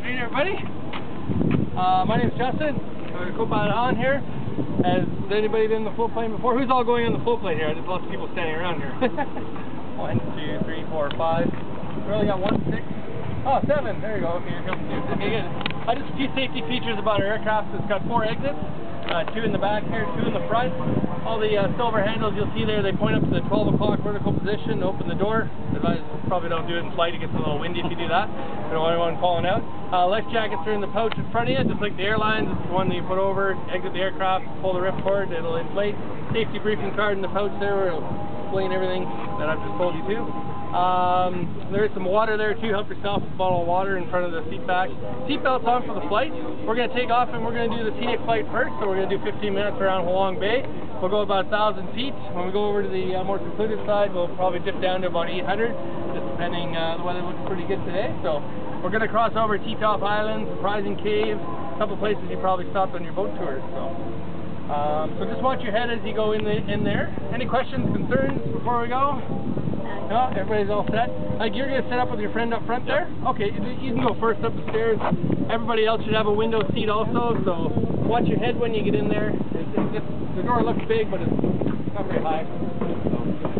Hey everybody, my name is Justin. I'm co-pilot on here. Has anybody been in the float plane before? Who's all going on the float plane here? There's lots of people standing around here. 1, 2, 3, 4, 5. We only got 1, 6. Oh, 7. There you go. Okay, you're coming through. Okay, good. Just a few safety features about our aircraft. It's got 4 exits. 2 in the back here, 2 in the front. All the silver handles you'll see there, they point up to the 12 o'clock vertical position to open the door. Advise, probably don't do it in flight, it gets a little windy if you do that. You don't want anyone falling out. Life jackets are in the pouch in front of you, just like the airlines. It's the one that you put over, exit the aircraft, pull the ripcord, it'll inflate. Safety briefing card in the pouch there where it'll explain everything that I've just told you to. There is some water there too. Help yourself with a bottle of water in front of the seat back. Seatbelts on for the flight. We're going to take off and we're going to do the scenic flight first. So we're going to do 15 minutes around Halong Bay. We'll go about 1,000 feet. When we go over to the more secluded side, we'll probably dip down to about 800, just depending. The weather looks pretty good today. So we're going to cross over T-Top Island, Surprising Cave, a couple places you probably stopped on your boat tours. So just watch your head as you go in there. Any questions, concerns before we go? No, everybody's all set. You're going to set up with your friend up front there? Okay, you can go first up the stairs. Everybody else should have a window seat also, so watch your head when you get in there. The door looks big, but it's not very high. So,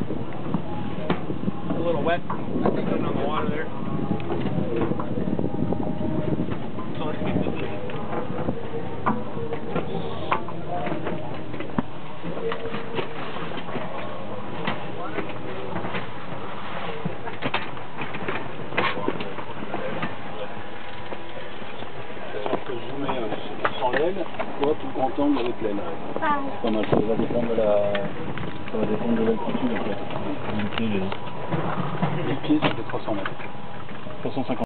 it's a little wet. I think it's on the water there. So let's keep this in. Sans l'aile, toi tout grand angle avec l'aile. Pas mal, ça va dépendre de l'altitude en fait. Les pieds, ça fait 300 mètres. 350.